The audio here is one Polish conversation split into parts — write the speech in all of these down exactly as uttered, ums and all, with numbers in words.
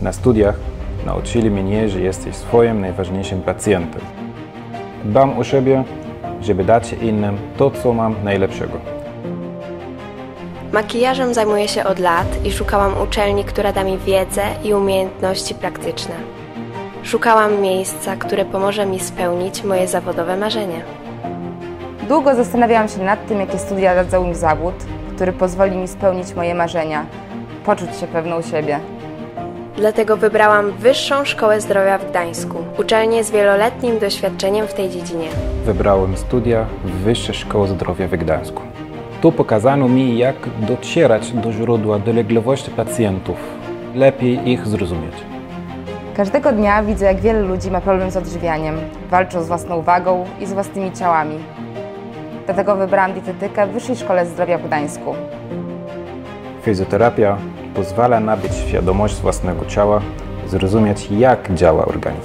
Na studiach nauczyli mnie, że jesteś swoim najważniejszym pacjentem. Dbam o siebie, żeby dać innym to, co mam najlepszego. Makijażem zajmuję się od lat i szukałam uczelni, która da mi wiedzę i umiejętności praktyczne. Szukałam miejsca, które pomoże mi spełnić moje zawodowe marzenie. Długo zastanawiałam się nad tym, jakie studia dadzą mi zawód, który pozwoli mi spełnić moje marzenia, poczuć się pewną siebie. Dlatego wybrałam Wyższą Szkołę Zdrowia w Gdańsku, uczelnię z wieloletnim doświadczeniem w tej dziedzinie. Wybrałem studia w Wyższej Szkole Zdrowia w Gdańsku. Tu pokazano mi, jak docierać do źródła dolegliwości pacjentów, lepiej ich zrozumieć. Każdego dnia widzę, jak wiele ludzi ma problem z odżywianiem, walczą z własną wagą i z własnymi ciałami. Dlatego wybrałam dietetykę w Wyższej Szkole Zdrowia w Gdańsku. Fizjoterapia pozwala nabyć świadomość własnego ciała, zrozumieć, jak działa organizm.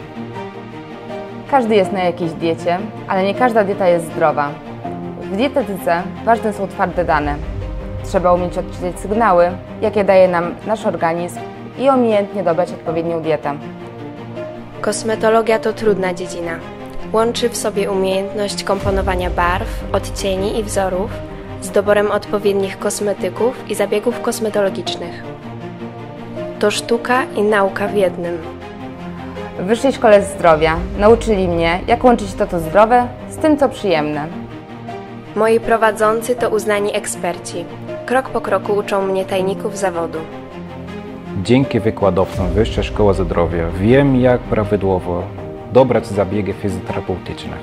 Każdy jest na jakiejś diecie, ale nie każda dieta jest zdrowa. W dietetyce ważne są twarde dane. Trzeba umieć odczytać sygnały, jakie daje nam nasz organizm i umiejętnie dobrać odpowiednią dietę. Kosmetologia to trudna dziedzina. Łączy w sobie umiejętność komponowania barw, odcieni i wzorów z doborem odpowiednich kosmetyków i zabiegów kosmetologicznych. To sztuka i nauka w jednym. W Wyższej Szkole Zdrowia nauczyli mnie, jak łączyć to, co zdrowe, z tym, co przyjemne. Moi prowadzący to uznani eksperci. Krok po kroku uczą mnie tajników zawodu. Dzięki wykładowcom Wyższej Szkoły Zdrowia wiem, jak prawidłowo dobrać zabiegi fizjoterapeutyczne.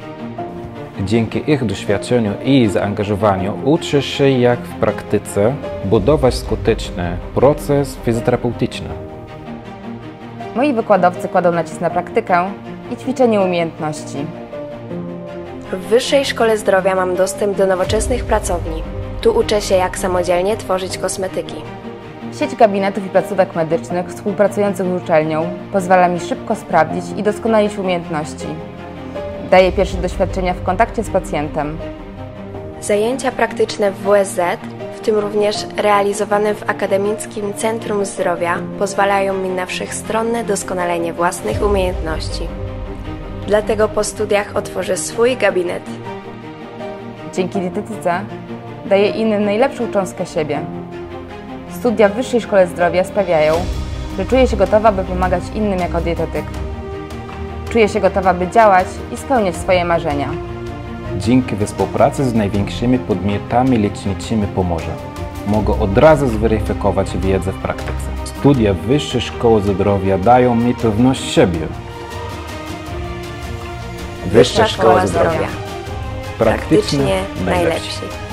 Dzięki ich doświadczeniu i zaangażowaniu uczę się, jak w praktyce budować skuteczny proces fizjoterapeutyczny. Moi wykładowcy kładą nacisk na praktykę i ćwiczenie umiejętności. W Wyższej Szkole Zdrowia mam dostęp do nowoczesnych pracowni. Tu uczę się, jak samodzielnie tworzyć kosmetyki. Sieć gabinetów i placówek medycznych współpracujących z uczelnią pozwala mi szybko sprawdzić i doskonalić umiejętności. Daje pierwsze doświadczenia w kontakcie z pacjentem. Zajęcia praktyczne w W S Z, w tym również realizowane w Akademickim Centrum Zdrowia, pozwalają mi na wszechstronne doskonalenie własnych umiejętności. Dlatego po studiach otworzę swój gabinet. Dzięki dietetyce daję innym najlepszą cząstkę siebie. Studia w Wyższej Szkole Zdrowia sprawiają, że czuję się gotowa, by pomagać innym jako dietetyk. Czuję się gotowa, by działać i spełniać swoje marzenia. Dzięki współpracy z największymi podmiotami leczniczymi Pomorza mogę od razu zweryfikować wiedzę w praktyce. Studia w Wyższej Szkole Zdrowia dają mi pewność siebie. Wyższa Szkoła Zdrowia. Praktycznie Praktycznie najlepsi. najlepsi.